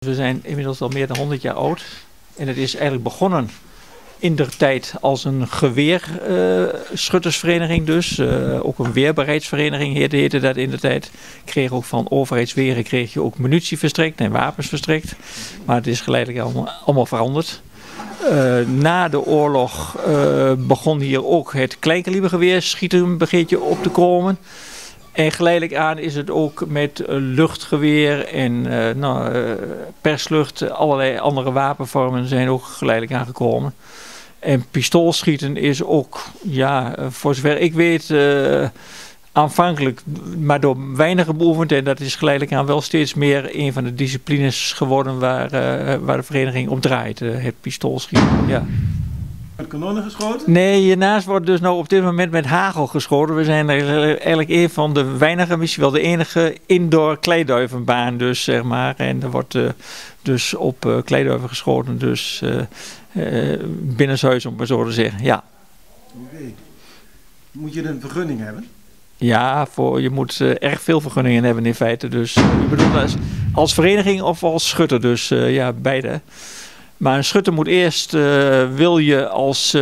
We zijn inmiddels al meer dan 100 jaar oud en het is eigenlijk begonnen in der tijd als een geweerschuttersvereniging dus. Ook een weerbaarheidsvereniging heette dat in de tijd. Kreeg ook van overheidsweren kreeg je ook munitie verstrekt en wapens verstrekt. Maar het is geleidelijk allemaal veranderd. Na de oorlog begon hier ook het kleinkalibergeweer schieten een beetje op te komen. En geleidelijk aan is het ook met luchtgeweer en perslucht, allerlei andere wapenvormen zijn ook geleidelijk aangekomen. En pistoolschieten is ook, ja, voor zover ik weet, aanvankelijk maar door weinigen beoefend. En dat is geleidelijk aan wel steeds meer een van de disciplines geworden waar de vereniging op draait, het pistoolschieten. Ja. Met kanonnen geschoten? Nee, hiernaast wordt dus nou op dit moment met hagel geschoten. We zijn eigenlijk een van de weinige, misschien wel de enige indoor kleiduivenbaan dus, zeg maar. En er wordt dus op kleiduiven geschoten, dus binnenshuis om maar zo te zeggen, ja. Oké. Moet je een vergunning hebben? Ja, je moet erg veel vergunningen hebben in feite. Dus ik bedoel als vereniging of als schutter, dus ja, beide. Maar een schutter moet eerst, wil je als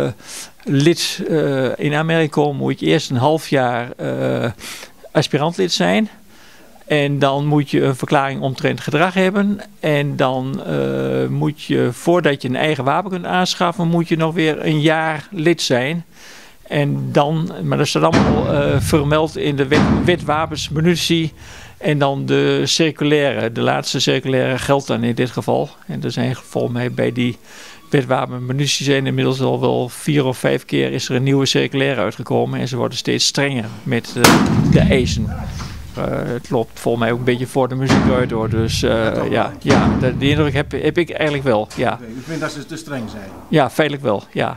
lid in Amerika komen, moet je eerst een half jaar aspirantlid zijn. En dan moet je een verklaring omtrent gedrag hebben. En dan moet je, voordat je een eigen wapen kunt aanschaffen, moet je nog weer een jaar lid zijn. En dan, maar dat staat allemaal vermeld in de wet wapens, munitie. En dan de circulaire, de laatste circulaire geldt dan in dit geval. En er zijn volgens mij bij die wetwapen munitie zijn inmiddels al wel 4 of 5 keer is er een nieuwe circulaire uitgekomen. En ze worden steeds strenger met de eisen. Het loopt volgens mij ook een beetje voor de muziek uit hoor. Dus ja, de indruk heb ik eigenlijk wel. Ja. Okay, u vindt dat ze te streng zijn? Ja, feitelijk wel. Ja.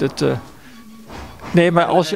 Nee, maar als je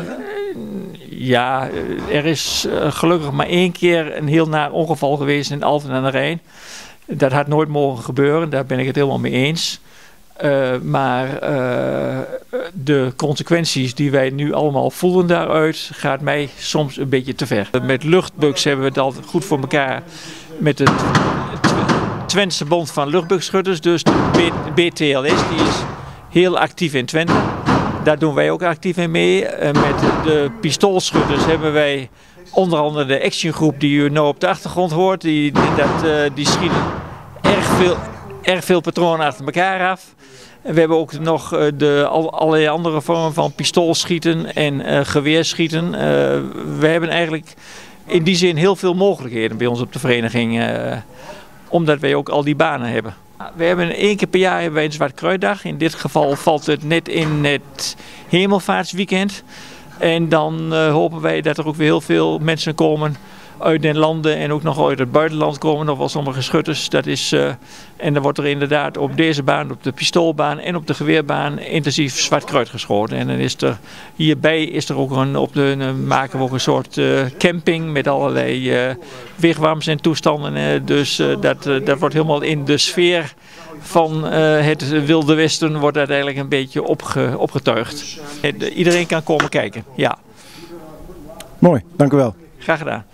ja, er is gelukkig maar 1 keer een heel naar ongeval geweest in Alphen aan de Rijn. Dat had nooit mogen gebeuren, daar ben ik het helemaal mee eens. Maar de consequenties die wij nu allemaal voelen daaruit, gaat mij soms een beetje te ver. Met luchtbugs hebben we het al goed voor elkaar met de Twentse Bond van Luchtbugschutters. Dus de BTLS, die is heel actief in Twente. Daar doen wij ook actief in mee. Met de pistoolschutters hebben wij onder andere de actiongroep die u nou op de achtergrond hoort. Die schieten erg veel patronen achter elkaar af. En we hebben ook nog allerlei andere vormen van pistoolschieten en geweerschieten. We hebben eigenlijk in die zin heel veel mogelijkheden bij ons op de vereniging. Omdat wij ook al die banen hebben. We hebben 1 keer per jaar een Zwarte Kruiddag. In dit geval valt het net in het Hemelvaartsweekend. En dan hopen wij dat er ook weer heel veel mensen komen uit den landen en ook nog uit het buitenland komen. Nog wel sommige schutters. En dan wordt er inderdaad op deze baan, op de pistoolbaan en op de geweerbaan intensief zwart kruid geschoten. En dan is er hierbij ook maken we ook een soort camping met allerlei wigwams en toestanden. Dus dat wordt helemaal in de sfeer van het Wilde Westen wordt uiteindelijk een beetje opgetuigd. Iedereen kan komen kijken, ja. Mooi, dank u wel. Graag gedaan.